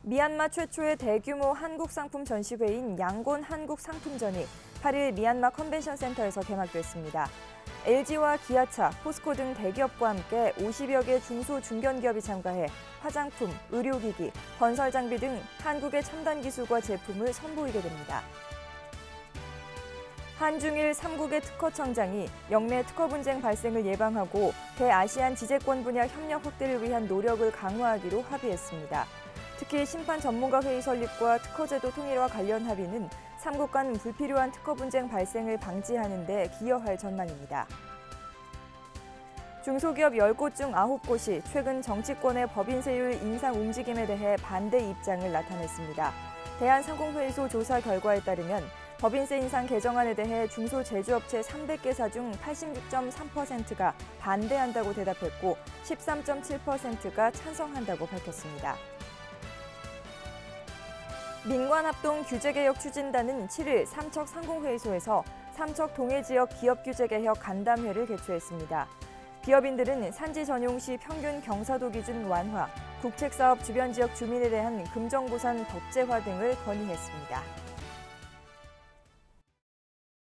미얀마 최초의 대규모 한국 상품 전시회인 양곤 한국 상품전이 8일 미얀마 컨벤션 센터에서 개막됐습니다. LG와 기아차, 포스코 등 대기업과 함께 50여 개 중소 중견기업이 참가해 화장품, 의료기기, 건설 장비 등 한국의 첨단 기술과 제품을 선보이게 됩니다. 한중일 3국의 특허청장이 영내 특허 분쟁 발생을 예방하고 대아시안 지재권 분야 협력 확대를 위한 노력을 강화하기로 합의했습니다. 특히 심판 전문가 회의 설립과 특허제도 통일과 관련 합의는 3국 간 불필요한 특허 분쟁 발생을 방지하는 데 기여할 전망입니다. 중소기업 10곳 중 9곳이 최근 정치권의 법인세율 인상 움직임에 대해 반대 입장을 나타냈습니다. 대한상공회의소 조사 결과에 따르면 법인세 인상 개정안에 대해 중소제조업체 300개사 중 86.3%가 반대한다고 대답했고 13.7%가 찬성한다고 밝혔습니다. 민관합동 규제개혁 추진단은 7일 삼척상공회의소에서 삼척 동해지역 기업규제개혁 간담회를 개최했습니다. 기업인들은 산지 전용시 평균 경사도 기준 완화, 국책사업 주변 지역 주민에 대한 금정보상 법제화 등을 건의했습니다.